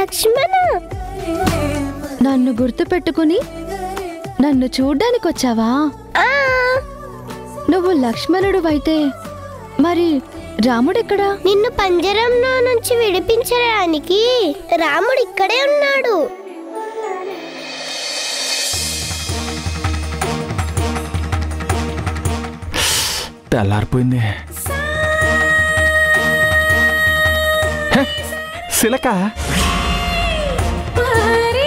లక్ష్మణ, నన్ను గుర్తు పెట్టుకుని నన్ను చూడ్డానికి వచ్చావా? నువ్వు లక్ష్మణుడు అయితే మరి రాముడెక్కడా? నిన్ను పంజరంలో నుంచి విడిపించడానికి రాముడు ఇక్కడే ఉన్నాడు. తెల్లారిపోయింది. సిలక